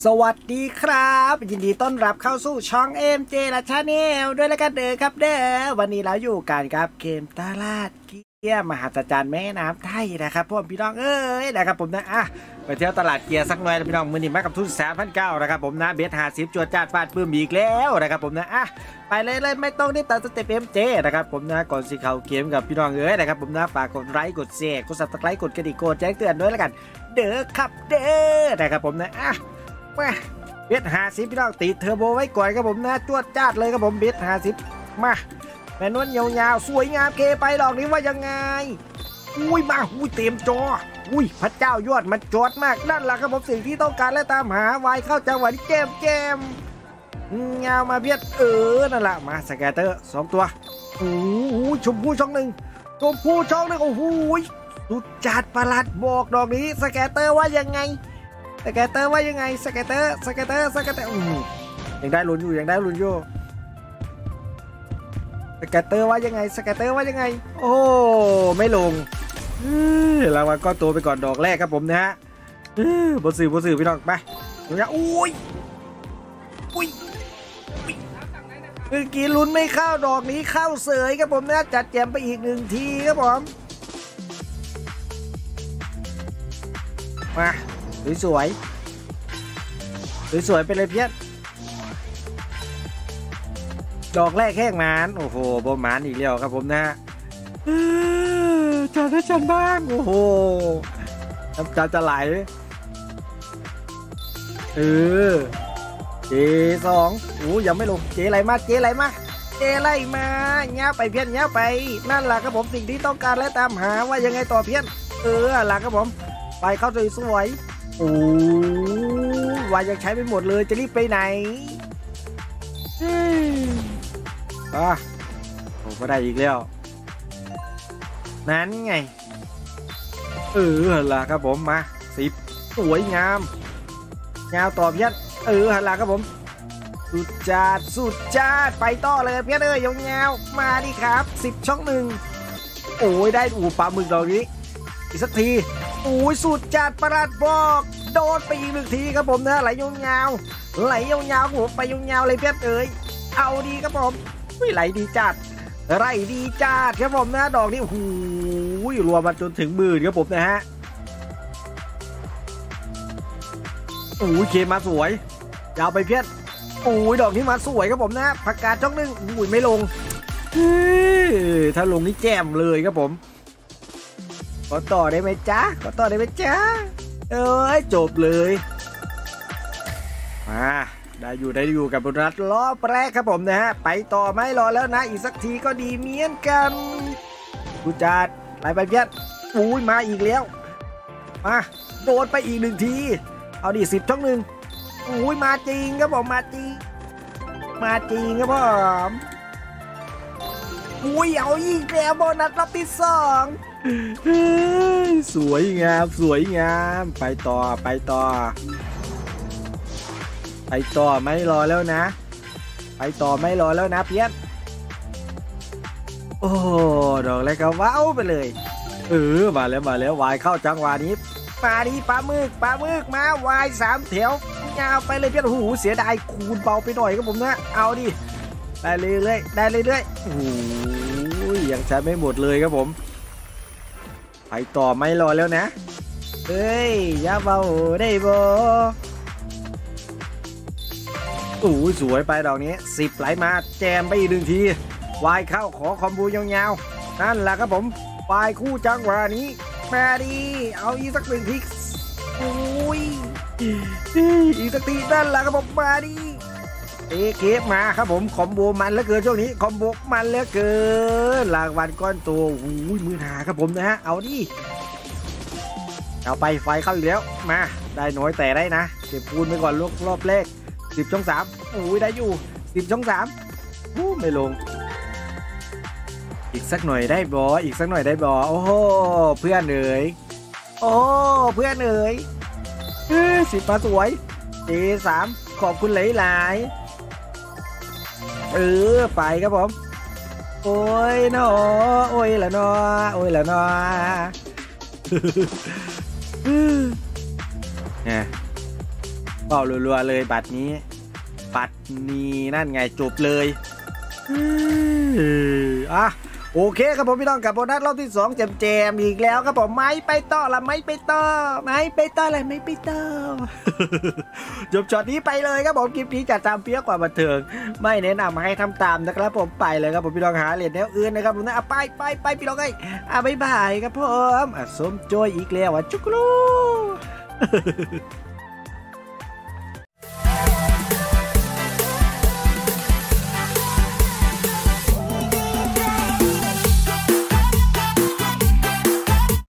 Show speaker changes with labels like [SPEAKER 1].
[SPEAKER 1] สวัสดีครับยินดีต้อนรับเข้าสู่ช่อง MJ และชาแนลด้วยแล้วกันเด้อครับเด้อวันนี้เราอยู่กันครับเกมตลาดเกียร์มหัศจรรย์แม่น้ำไทยนะครับพวกพี่น้องนะครับผมนะไปเที่ยวตลาดเกียร์สักหน่อยพี่น้องมือนี้มากับทุน3,900นะครับผมนะเบส50จวดจ้าดฟาดปื้มอีกแล้วนะครับผมนะไปเลยไม่ต้องได้ตัดสเต็ป MJ นะครับผมนะก่อนสิเข้าเกมกับพี่น้องนะครับผมนะฝากกดไลค์กดแชร์กด Subscribe กดกระดิ่งกดแจ้งเตือนด้วยแล้วกันเด้อครับเด้อนะครับผมนะเบส50พี่น้องติดเทอร์โบไว้ก่อนครับผมนะจวดจ้าดเลยครับผมเบส50มาแมนวลยาวๆสวยงามเคไปดอกนี้ว่ายังไงอุ้ยมาอุ้ยเต็มจออุ้ยพระเจ้ายอดมันจอดมากนั่นแหละครับผมสิ่งที่ต้องการและตามหาวายเข้าจังหวะที่เกมยาวมาเบียดนั่นแหละมาสแกตเตอร์2ตัวโอ้โหชมพูช่องหนึ่งโอ้โหสุดจัดประหลัดบอกดอกนี้สแกตเตอร์ว่ายังไงสแกตเตอร์ว่ายังไงสแกตเตอร์ยังได้ลุ้นอยู่สแกตเตอร์ว่ายังไงโอ้ไม่ลงรางวัลก้อนโตไปก่อนดอกแรกครับผมนะฮะบนสื่อพี่น้องไปดูนะอุ้ยเมื่อกี้ลุ้นไม่เข้าดอกนี้เข้าเสยครับผมนะจัดแจมไปอีก1ทีครับผมมาสวยไปเลยเพี้ยนดอกแรกแห้งมานโอ้โหบอมานอีกแล้วครับผมนะจัดให้ฉันบ้างโอ้โหน้ำตาจะไหลJ2โอ้ยังไม่ลงเจไรมาเงี้ยไปเพี้ยนเงี้ยไปนั่นแหละครับผมสิ่งที่ต้องการและตามหาว่ายังไงต่อเพี้ยนหลักครับผมไปเข้าสวยโอ้วายยังใช้ไม่หมดเลยจะรีบไปไหนผมก็ได้อีกแล้วนั้นไงล่ะครับผมมา10สวยงามต่อเพี้ยนหันหลังครับผมสุดจัดไปต่อเลยเพี้ยนยาวมาดิครับ10ช่อง1โอ้ยได้ปลาหมึกดอกนี้อีกสักทีโอ้ยสุดจัดประหลัดบอกโดนไปอีก1ทีครับผมนะไหลยาวผมไปยาวเลยเพี้ยนเอาดีครับผมไหลดีจัดครับผมนะดอกนี้โอ้โหรวมมาจนถึงหมื่นครับผมนะฮะโอ้ยเคมาสวยยาวไปเพี้ยนโอ้ยดอกนี้มาสวยครับผมนะผักกาดช่อง1อุ้ยไม่ลงถ้าลงนี่แจ่มเลยครับผมขอต่อได้ไหมจ๊ะจบเลยมาได้อยู่กับโบนัสรอบแรกครับผมนะฮะไปต่อไม่รอแล้วนะอีกสักทีก็ดีเหมือนกันกูจัดไหลไปเพี้ยนอุ้ยมาอีกแล้วมาโดนไปอีก1ทีเอาดิ10ช่อง1อุ้ยมาจริงครับผมมาจริงครับผมอุ้ยเอาอีกแล้วโบนัสรอบที่2สวยงามไปต่อไม่รอแล้วนะเพี้ยนโอ้ดอกแรกก็ว้าวไปเลยมาแล้ววายเข้าจังหวะนี้มาดิปลาหมึกมาวาย3แถวยาวไปเลยเพี้ยนโอ้โหเสียดายคูณเบาไปหน่อยครับผมนะเอาดิได้เรื่อยโอ้โหยังใช้ไม่หมดเลยครับผมไปต่อไม่รอแล้วนะอย่าเบาได้บ่โอ้ยสวยไปดอกนี้10ไหลมาแจมไปอีก1ทีวายเข้าขอคอมโบยาวๆนั่นแหละครับผมวายคู่จังหวะนี้มาดีเอาอีกสัก1ทีโอ้ยอีกสักทีนั่นแหละครับผมมาดีเกฟมาครับผมคอมโบมันแล้วเกินช่วงนี้คอมโบมันแล้วเกินรางวัลก้อนตัว15,000ครับผมนะฮะเอาดิเอาไปไฟเข้าอีกแล้วมาได้น้อยแต่ได้นะเก็บปูนไปก่อนรอบแรก10ช่อง3โอ้ยได้อยู่10ช่อง3ไม่ลงอีกสักหน่อยได้บอโอ้โหเพื่อน10มาสวยJ3ขอบคุณหลายไปครับผมโอ้ยเนาะโอ้ยละเนาะเป่ารัวๆเลยบัตรนี้บัตรนี้นั่นไงจบเลยอ่ะโอเคครับผมพี่น้องกับโบนัสรอบที่2แจมอีกแล้วครับผมไม่ไปต่อละไม่ไปต่ออะไรไม่ไปต่อ จบช็อตนี้ไปเลยครับผมคลิปนี้จะตามเพี้ยกว่าบันเทิงไม่แนะนำให้ทำตามนะครับผมไปเลยครับผมพี่น้องหาเหรียญแนวอื่นนะครับผมนะไปพี่น้องบ๊ายบายครับผมส้มโจยอีกแล้วจุกลู